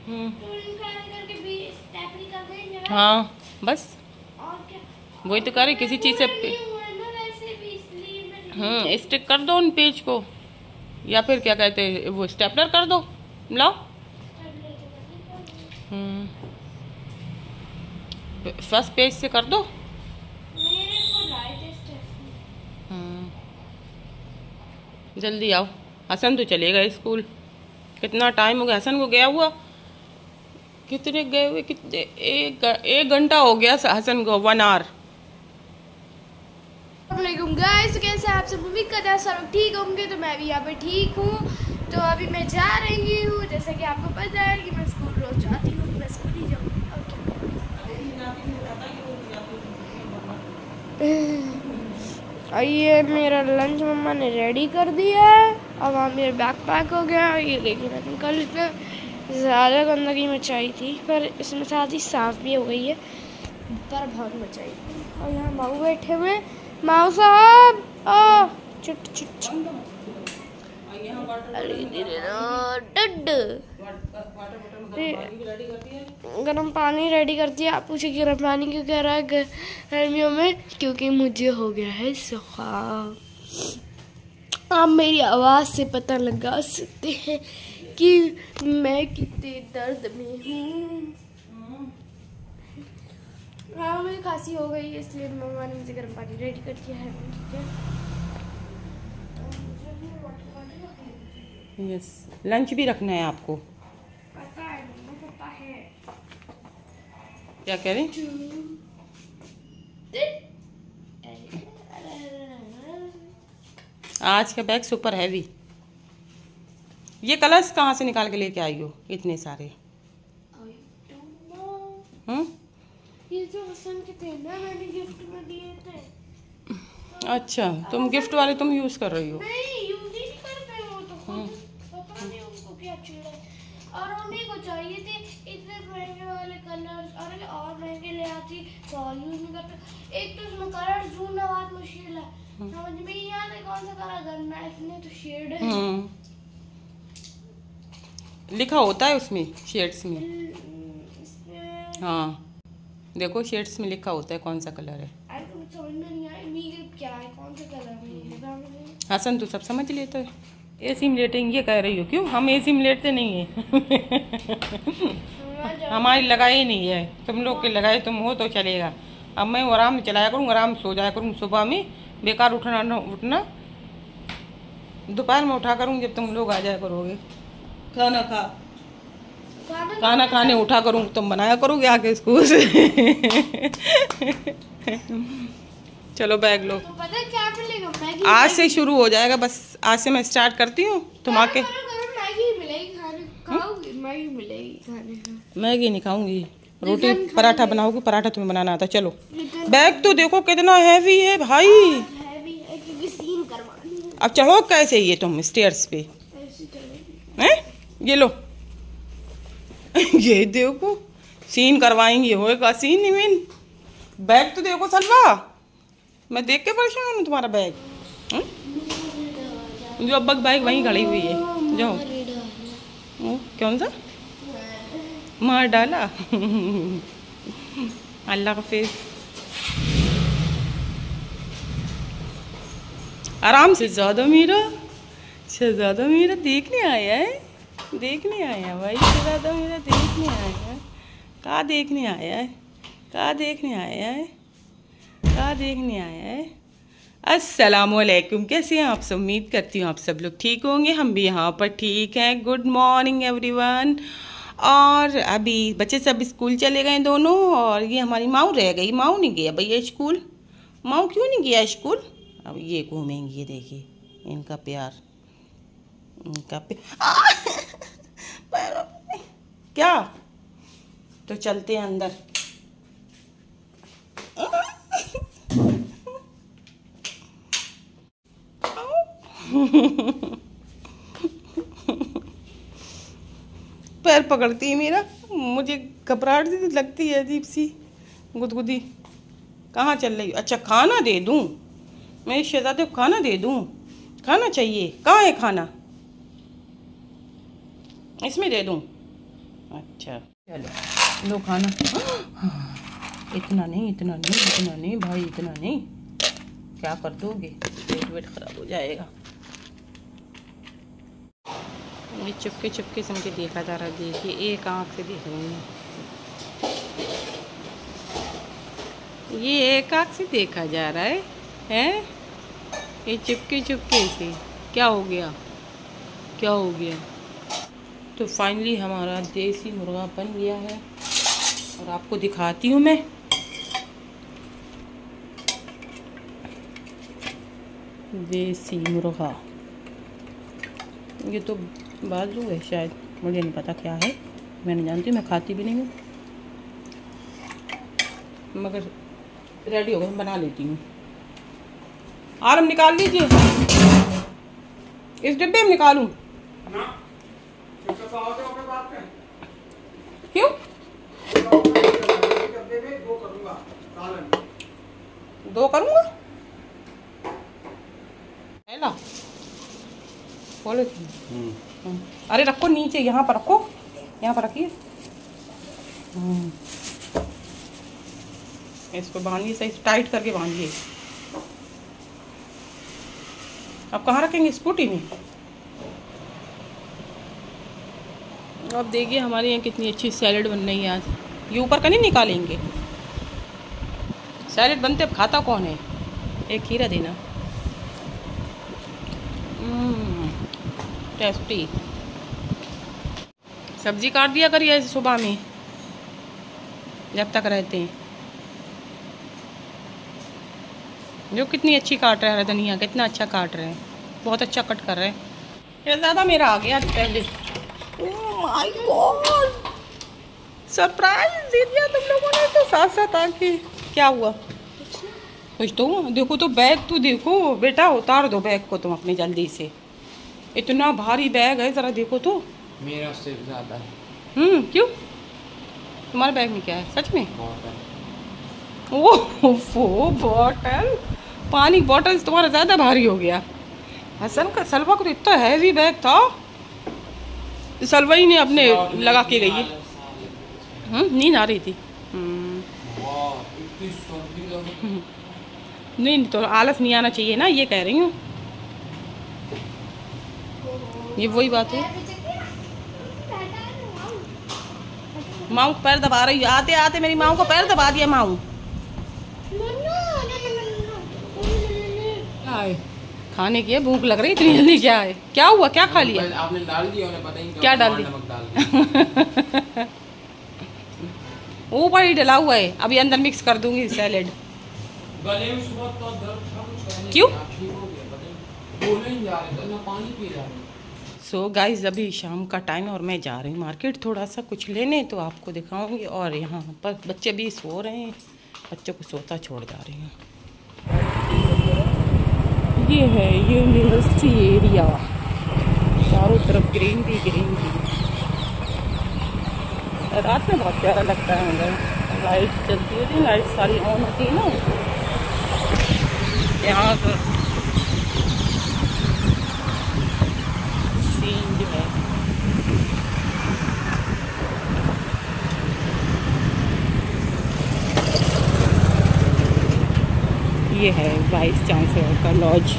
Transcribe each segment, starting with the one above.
तो इनका करके भी स्टेपनी कर देंगे। हाँ बस और क्या, वही तो करे किसी चीज से स्टिक कर दो उन पेज को, या फिर क्या कहते हैं वो स्टेपलर कर दो। लाओ फर्स्ट पेज से कर दो। जल्दी आओ, हसन तो चलेगा स्कूल। कितना टाइम हो गया हसन को गया हुआ, कितने गए हुए, कितने एक घंटा हो गया हसन को, 1 आवर। गाइस, तो कैसे आप सब उम्मीद करते हैं सब ठीक होंगे। तो मैं भी यहाँ पे ठीक हूँ। तो अभी मैं जा रही हूँ, जैसे कि आपको पता है कि मैं स्कूल रोज जाती हूँ, मैं स्कूल ही जाऊँगी। और ये मेरा लंच मम्मा ने रेडी कर दिया है। अब वहाँ मेरा बैग पैक हो गया। ये देखिए मैं कल इतना ज़्यादा गंदगी मचाई थी, पर इसमें साथ ही साफ भी हो गई है, पर बहुत मचाई। और यहाँ माऊ बैठे हुए, माऊ साहब चुट चुट गर्म पानी रेडी करती है। आप पूछे गर्म पानी क्यों कह रहा है गर्मियों में, क्योंकि मुझे हो गया है जुकाम। आप मेरी आवाज़ से पता लगा सकते हैं कि मैं कितने दर्द में हूँ। हाँ, मुझे खांसी हो गई, इसलिए मम्मा ने मुझे गर्म पानी रेडी कर दिया है। यस, लंच भी रखना है आपको। पता है मम्मा, पता है। क्या कह रही? आज का बैग सुपर हैवी। ये कलर्स कहाँ से निकाल के लेके आई हो इतने सारे? ये जो हसन के थे ना, मैंने गिफ्ट में दिए थे। अच्छा, तुम गिफ्ट वाले तुम यूज कर रही हो? नहीं, यूज ही नहीं करते वो तो खुद, पता नहीं उनको क्या चिढ़ा है। और उन्हीं को चाहिए थे इतने महंगे वाले कलर्स, और महंगे ले आती तो यूज नहीं करते। एक तो इसमें कलर ढूंढना बहुत मुश्किल है, समझ में नहीं आता कौन सा कलर करना है। इसमें तो शेड है, लिखा होता है उसमें शेड्स में। हाँ देखो, शेड्स में लिखा होता है कौन सा कलर है। समझ में नहीं आया क्या है, कौन सा कलर है। हसन तू सब समझ लेता है। ए सिम लेटेंगे ये कह रही हो? क्यों, हम ए सिम लेते नहीं है। हमारी लगाई नहीं है, तुम लोग के लगाए तुम हो तो चलेगा। अब मैं आराम में चलाया करूँ, आराम सो जाया करूँ। सुबह में बेकार उठना दोपहर में उठा करूँ जब तुम लोग आ जाया करोगे। खाना खाने उठा करूँ, तुम बनाया करोगे आके स्कूल से। चलो बैग लो। तो पता है क्या मिलेगा? मैगी। आज से शुरू हो जाएगा, बस आज से मैं स्टार्ट करती हूँ। तुम आके मैगी मिलेगी खाने, खाओगी? मैगी मिलेगी खाने। मैगी नहीं खाऊंगी, रोटी पराठा बनाओगी। पराठा तुम्हें बनाना आता? चलो बैग तो देखो कितना हैवी है भाई। हैवी है क्योंकि सीन करवानी है। अब चढ़ो कैसे ये तुम स्टेयर्स पे? हैं? ये लो। ये देखो सीन करवाएंगे, होएगा सीन ही मीन। बैग तो देखो सलवा, मैं देख के परेशान हूँ तुम्हारा बैग। जो अब बैग वहीं खड़ी हुई है, जाओ। कौन सा मार डाला? अल्लाह हाफिज़। आराम से। ज़्यादा मेरा देखने आया है, देखने आया भाई। ज़्यादा मेरा देखने आया है। कहाँ देखने आया है? कहाँ देखने आया है? कहाँ देखने आया है? अस्सलामुअलैकुम, कैसे हैं आप सब? उम्मीद करती हूँ आप सब लोग ठीक होंगे। हम भी यहाँ पर ठीक हैं। Good morning everyone. और अभी बच्चे सब स्कूल चले गए दोनों, और ये हमारी माऊ रह गई। माऊ नहीं गया भैया स्कूल। माऊ क्यों नहीं गया स्कूल? अब ये घूमेंगी, ये देखिए इनका प्यार, इनका प्यार। क्या? तो चलते हैं अंदर। पैर पकड़ती है मेरा, मुझे घबराहट सी लगती है, अजीब सी गुदगुदी। कहाँ चल रही? अच्छा खाना दे दूँ? मेरी शहजादे को खाना दे दूँ? खाना चाहिए? कहाँ है खाना? इसमें दे दूँ? अच्छा चलो लो खाना। इतना नहीं, इतना नहीं, इतना नहीं भाई, इतना नहीं। क्या कर दोगे, पेट वेट खराब हो जाएगा। ये चुपके चुपके से मुझे देखा जा रहा है। देखिए एक आँख से देख रही हूँ, ये एक आँख से देखा जा रहा है, हैं? ये चुपके चुपके से क्या हो गया, क्या हो गया? तो फाइनली हमारा देसी मुर्गा बन गया है और आपको दिखाती हूँ मैं। देसी मुर्गा, ये तो बाजू है शायद, मुझे नहीं पता क्या है, मैं नहीं जानती, मैं खाती भी नहीं हूँ, मगर रेडी हो गए, बना लेती हूँ। आराम निकाल लीजिए, इस डिब्बे में निकालूं? क्यों? दो करूँगा? बोलो। अरे रखो नीचे, यहाँ पर रखो, यहाँ पर रखिए। इसको बांधिए, सही टाइट करके बांधिए। अब कहाँ रखेंगे? स्कूटी में। अब देखिए हमारे यहाँ कितनी अच्छी सैलेड बन रही है आज। ये ऊपर का नहीं निकालेंगे, सैलेड बनते अब खाता कौन है? एक खीरा देना। टेस्टी। सब्जी काट दिया करिए सुबह में जब तक रहते हैं। जो कितनी अच्छी काट रहा है धनिया, कितना अच्छा काट रहे हैं, बहुत अच्छा कट कर रहे हैं। ये ज़्यादा मेरा आ गया पहले। ओह माय गॉड, सरप्राइज दे दिया तुम लोगों ने तो साथ साथ आके। क्या हुआ? कुछ तो देखो तो, बैग तो देखो बेटा, उतार दो बैग को तुम अपनी जल्दी से। इतना भारी बैग है, ज़रा देखो तो। मेरा से ज़्यादा है। क्यों? तुम्हारे बैग में क्या है सच में? ओह बॉटल, पानी बॉटल तुम्हारा ज़्यादा भारी हो गया। हसन का सलवा को तो इतना हैवी बैग था, सलवा ही ने अपने लगा के गई है। नींद आ रही थी। नहीं तो आलस नहीं आना चाहिए ना, ये कह रही हूँ। ये वही बात है। माऊ को पैर दबा रही है, आते आते मेरी माऊ को पैर दबा दिया माऊ। खाने की है, भूख लग रही इतनी जल्दी? क्या है, क्या हुआ, क्या खा लिया? आपने डाल दिया, उन्हें पता ही क्या डाल दिया? ऊपर ही डला हुआ है, अभी अंदर मिक्स कर दूंगी सैलेड। गले में सुबह तो दर्द था कुछ। क्यों? बोले नहीं जा रहे थे, मैं पानी पी रहा हूँ। सो गाइज अभी शाम का टाइम और मैं जा रही हूँ मार्केट थोड़ा सा कुछ लेने, तो आपको दिखाऊंगी। और यहाँ पर बच्चे भी सो रहे हैं, बच्चों को सोता छोड़ जा रही हूँ। ये है यूनिवर्सिटी एरिया, चारों तरफ ग्रीनरी ग्रीनरी। रात में बहुत प्यारा लगता है अंदर, लाइट चलती होती है, लाइट सारी ऑन होती है ना यहाँ पर। सीन जो है ये है वाइस चांसलर का लॉज।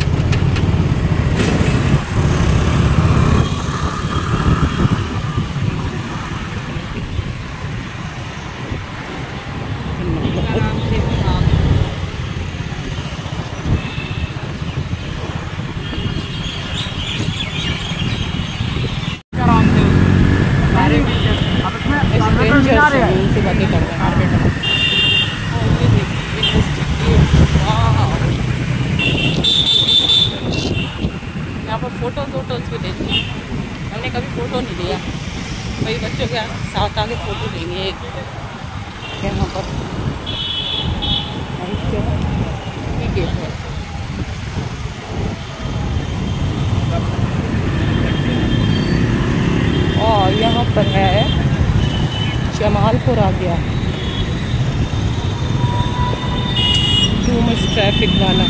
से बातें कर रहे हैं। यहाँ पर फोटोज भी लेते हैं, हमने कभी फ़ोटो नहीं लिया, भाई बच्चों के साथ आगे फ़ोटो लेंगे यहाँ पर। ठीक है, और यहाँ पर है जमालपुर आ गया, टू मच ट्रैफिक वाला।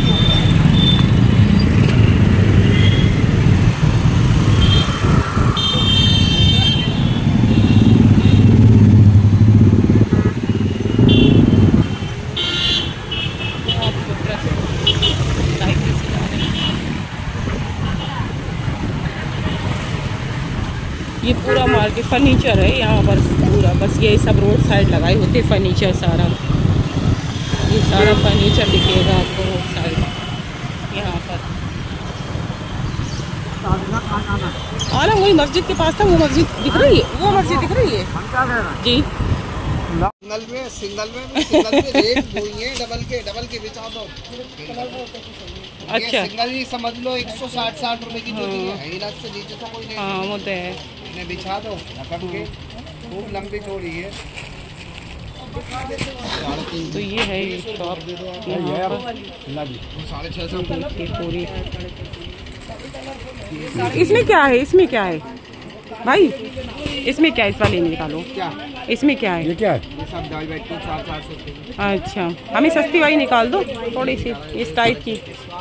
फर्नीचर है यहाँ पर पूरा, बस ये सब रोड साइड लगाए होते फर्नीचर सारा। ये सारा फर्नीचर दिखेगा आपको रोड साइड यहाँ पर। आलम वही मस्जिद के पास था, वो मस्जिद दिख रही है, वो मस्जिद दिख रही है जी। सिंगल में रेट वही है, डबल के बिचा दो। अच्छा सिंगल ही समझ लो 160 रुपए की जोड़ी है, इलाज से नीचे तो कोई नहीं। हाँ वो तो है। इन्हें बिछा दो रकम के, खूब लंबी चौड़ी है। तो ये है ये शॉप पूरी। इसमें क्या है, इसमें क्या है भाई, इसमें क्या है, इस वाले निकालो क्या, इसमें क्या है, ये क्या है? ये सब दाल बैठ के 400। अच्छा हमें सस्ती वाली निकाल दो थोड़ी सी इस टाइप की।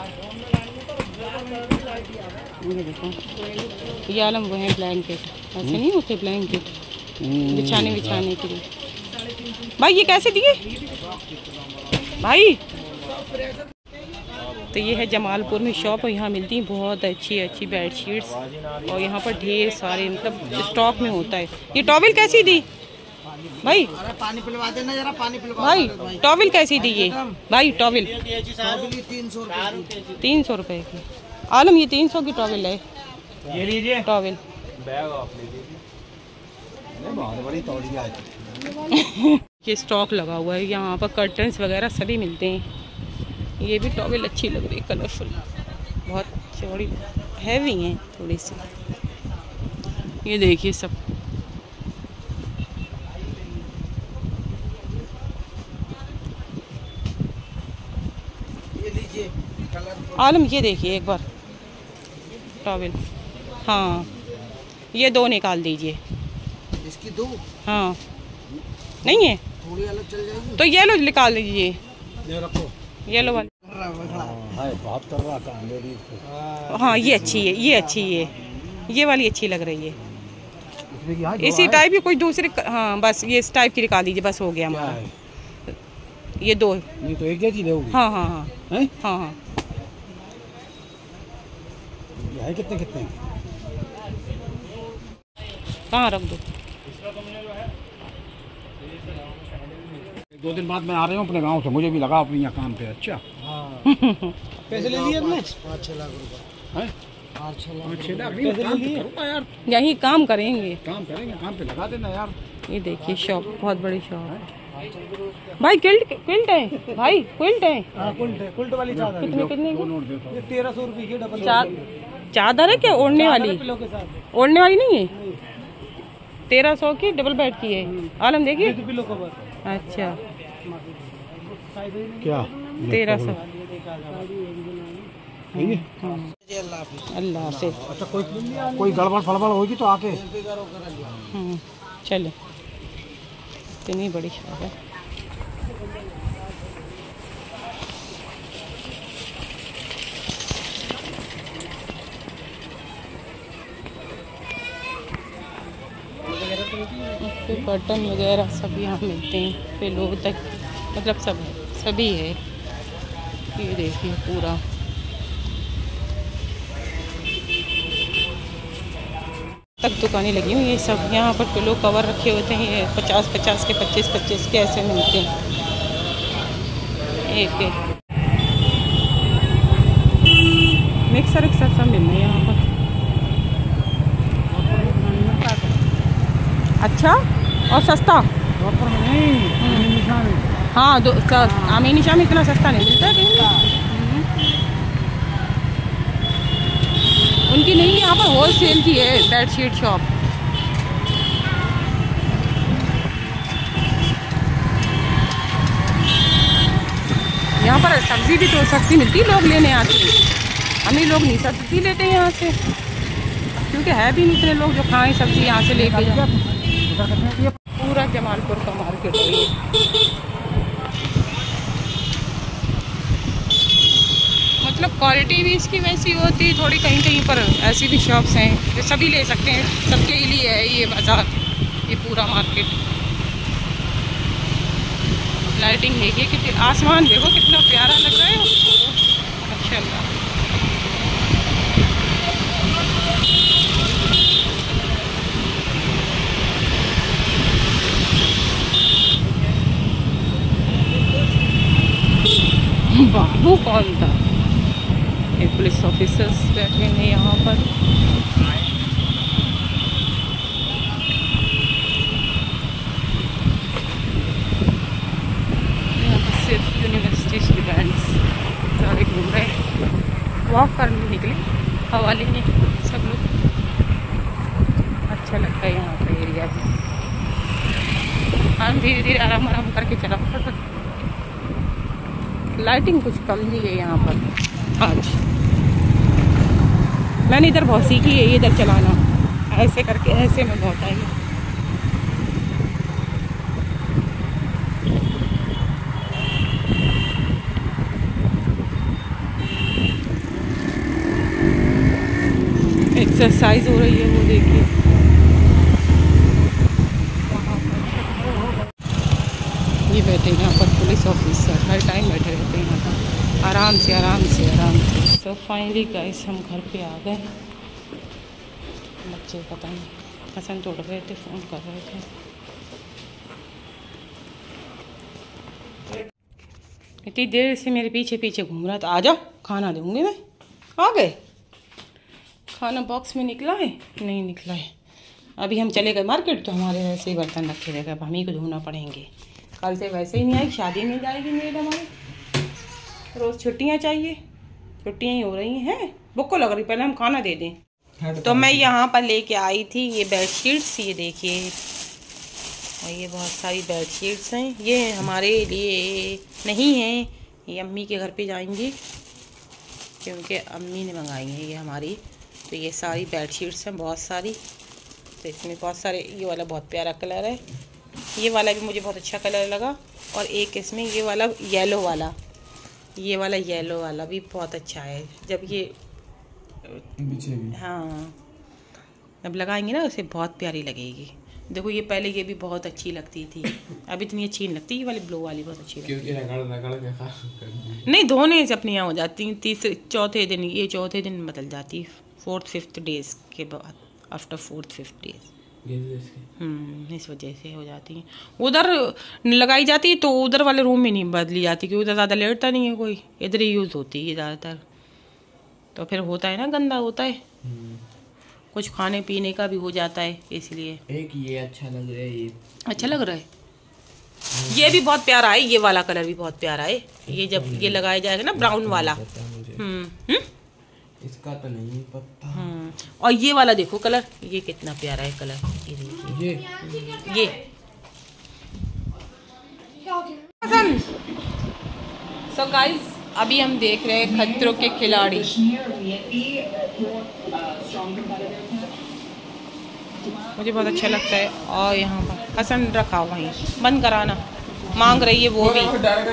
ये देखो ये आलम वो है ब्लैंकेट, ऐसे नहीं होते ब्लैंकेट बिछाने के लिए। भाई ये कैसे दिए भाई? तो ये है जमालपुर में शॉप, और यहाँ मिलती हैं बहुत अच्छी अच्छी बेडशीट्स, और यहाँ पर ढेर सारे मतलब स्टॉक में होता है। ये टॉवल कैसी दी भाई? पानी पिलवा देना जरा, पानी पिलवा भाई टॉवल कैसी दी ये भाई? टॉवल 300 रुपए की। आलम ये 300 की टॉवल है, ये लीजिए टॉवल। ये स्टॉक लगा हुआ है यहाँ पर, कर्टन्स वगैरह सभी मिलते हैं। ये भी टॉवल अच्छी लग रही है, कलरफुल, बहुत चौड़ी, हैवी हैं थोड़ी सी। ये देखिए सब आलम, ये देखिए एक बार टॉवल। हाँ ये 2 निकाल दीजिए। इसकी 2? हाँ नहीं है, थोड़ी अलग चल जाएगी तो येलो निकाल दीजिए, ये रखो येलो वाली। बात कर रहा था। हाँ ये अच्छी है, ये अच्छी है, ये वाली अच्छी लग रही है। इसी टाइप की कोई दूसरी, हाँ बस ये इस टाइप की निकाल दीजिए, बस हो गया हमारा। ये 2, ये तो एक जैसी लोगी। हाँ हाँ हाँ हैं? हाँ हाँ। ये है कितने कहाँ रख दो? 2 दिन बाद मैं आ रहा हूँ अपने गांव से, मुझे भी लगा अपने यहाँ काम पे। अच्छा पैसे ले लिए अपने? 5-6 लाख रुपए हैं? 5-6 लाख नहीं, काम तो करूँगा यार, यहीं काम करेंगे, काम करेंगे, काम पे लगा देना यार। ये देखिए शॉप, बहुत बड़ी शॉप है भाई। क्विल्ट है भाई, क्विल्ट है। कुल्ट वाली चादर कितने की? 1300 रुपए की डबल चादर है क्या? ओढ़ने वाली? ओढ़ने वाली नहीं है, 1300 की डबल बेड की है। आलम देखिए। Pillow cover. अच्छा क्या 1300। अल्लाह हाफिज़। अच्छा कोई गड़बड़ फड़बड़ होगी तो आके। चलो इतनी बड़ी शॉप है। बटन वगैरह सब यहाँ मिलते हैं, पिलो तक मतलब सब है, सभी है। ये देखिए पूरा तक दुकानें लगी हुई ये सब। यहाँ पर पिलो कवर रखे होते हैं, ये 50-50 के, 25-25 के ऐसे मिलते हैं एक एक। मिक्सर सब मिल रहे हैं यहाँ पर। अच्छा और सस्ता? हाँ आमीनी शाह में इतना सस्ता नहीं मिलता है कहीं। उनकी नहीं, यहाँ पर होलसेल की है बेडशीट शॉप। यहाँ पर सब्जी भी तो सस्ती मिलती है, लोग लेने आते हैं। हमें लोग नहीं सब्जी लेते हैं यहाँ से, क्योंकि है भी नहीं इतने लोग जो खाएं सब्जी यहाँ से लेके जाए। पूरा जमालपुर का मार्केट है ये। मतलब क्वालिटी भी इसकी वैसी होती है थोड़ी, कहीं कहीं पर ऐसी भी शॉप्स हैं जो सभी ले सकते हैं, सबके लिए है ये बाज़ार, ये पूरा मार्केट। लाइटिंग देखिए कितनी, आसमान देखो कितना प्यारा लग रहा है माशाल्लाह। वो कौन था? ये पुलिस ऑफिसर्स बैठे हैं यहाँ पर। यहाँ पर सिर्फ यूनिवर्सिटी स्टूडेंट्स सारे घूम रहे हैं, वॉक करने निकले, हवा लेने सब लोग। अच्छा लगता है यहाँ का एरिया भी। हम धीरे धीरे आराम आराम करके चला पड़ा। लाइटिंग कुछ कम दी है यहाँ पर आज। मैंने इधर बहुत सीखी है इधर चलाना, ऐसे करके ऐसे में बहुत आई है। एक्सरसाइज हो रही है वो देखिए। ये बैठे हैं यहाँ पर पुलिस ऑफिसर, हर टाइम बैठे रहते हैं यहाँ पर, आराम से आराम से आराम से। तो फाइनली गाइस हम घर पे आ गए। बच्चे पता नहीं पसंद तोड़ रहे थे, फ़ोन कर रहे थे। इतनी देर से मेरे पीछे पीछे घूम रहा था। आ जाओ खाना दूँगी मैं। आ गए? खाना बॉक्स में निकला है? नहीं निकला है। अभी हम चले गए मार्केट, तो हमारे वैसे ही बर्तन रखे रहेगा, अब हम ही को धोना पड़ेंगे। कल से वैसे ही नहीं आई, शादी में जाएगी मेड हमारी। रोज़ छुट्टियाँ चाहिए, छुट्टियाँ ही हो रही हैं। बुक को लग रही, पहले हम खाना दे दें। तो मैं यहाँ पर लेके आई थी ये बेडशीट्स, ये देखिए, और ये बहुत सारी बेडशीट्स हैं। ये हमारे लिए नहीं हैं, ये अम्मी के घर पे जाएंगी, क्योंकि अम्मी ने मंगाई हैं ये हमारी। तो ये सारी बेडशीट्स हैं, बहुत सारी। तो इसमें बहुत सारे, ये वाला बहुत प्यारा कलर है, ये वाला भी मुझे बहुत अच्छा कलर लगा। और एक इसमें ये वाला येलो वाला, ये वाला येलो वाला भी बहुत अच्छा है। जब ये हाँ जब लगाएंगे ना उसे बहुत प्यारी लगेगी। देखो ये पहले ये भी बहुत अच्छी लगती थी, अब इतनी अच्छी नहीं लगती। ये वाली ब्लू वाली बहुत अच्छी लगती है। नहीं धोने से अपनी यहाँ हो जाती, तीसरे चौथे दिन, ये चौथे दिन बदल जाती, 4th-5th डेज के बाद, आफ्टर 4th-5th डेज। इस वजह से हो जाती हैं। उधर लगाई जाती है तो उधर वाले रूम में नहीं बदली जाती, क्योंकि उधर ज़्यादा लेटता नहीं है कोई, इधर ही यूज़ होती है ज़्यादातर। तो फिर होता है ना, गंदा होता है, कुछ खाने पीने का भी हो जाता है, इसलिए। एक ये अच्छा लग रहा है, ये अच्छा लग रहा है। ये भी बहुत प्यारा है, ये वाला कलर भी बहुत प्यारा है। ये जब ये लगाया जाएगा ना ब्राउन वाला, इसका तो नहीं पता। और ये वाला देखो कलर, ये कितना प्यारा है कलर, ये देखिए ये। सो गाइस अभी हम देख रहे हैं खतरों के खिलाड़ी। मुझे बहुत अच्छा लगता है। और यहाँ पर हसन रखा हुआ है, बंद कराना। मांग रही है वो भी,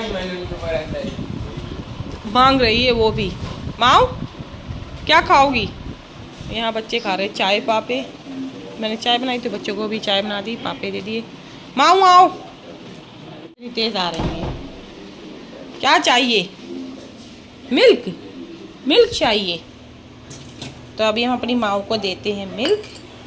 मांग रही है वो भी। माओ क्या खाओगी? यहाँ बच्चे खा रहे चाय पापे। मैंने चाय बनाई तो बच्चों को भी चाय बना दी, पापे दे दिए। माओ आओ, तेज आ रही है। क्या चाहिए? मिल्क, मिल्क चाहिए। तो अभी हम अपनी माँ को देते हैं मिल्क।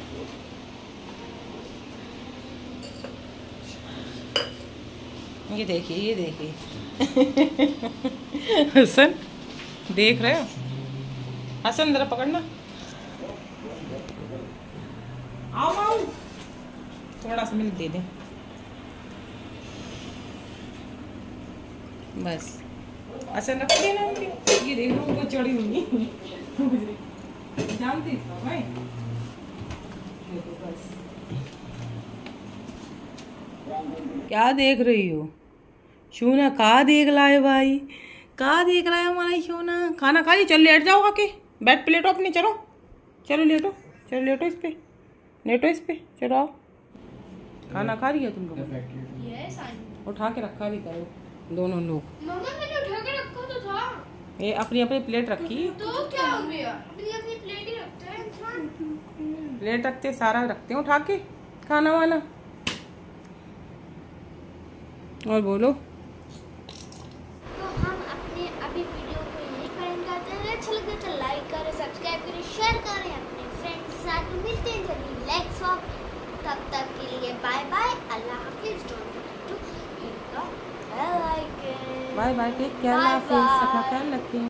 ये देखिए, ये देखिए हसन देख रहे हो? हसन जरा पकड़ना, आओ आओ, थोड़ा सा मिल्क दे दें बस। हसन रख देना उनके। ये देख लो उनको चढ़ी हुई जानती भाई। बस क्या देख रही हो शोना? कहा देख लाए भाई, कहा देख रहा है हमारा शोना? खाना खा ली, चल लेट जाओ आके, बेड पे लेटो अपने। चलो चलो लेटो, चलो लेटो इस पे, लेटो इस पे, चलो आओ। खाना खा रही है तुम लोग? उठा के रखा भी करो दोनों लोग। मम्मा मैंने उठा के रखा तो था। ये अपनी अपनी प्लेट रखी तो क्या हो गया? अपनी अपनी प्लेट ही रखते हैं इंसान। प्लेट रखते, सारा रखते हैं उठा के खाना वाना। और बोलो। तो हम अपने अभी वीडियो को यहीं पर एंड करते हैं। अच्छा लगे तो लाइक करें, सब्सक्राइब करें, शेयर करें अपने फ्रेंड्स के साथ। मिलते हैं जल्दी नेक्स्ट व्लॉग। तब तक के लिए बाय बाय, अल्लाह हाफिज। Don't forget to hit the bell icon. Bye bye, take care, अपना ख्याल रखें।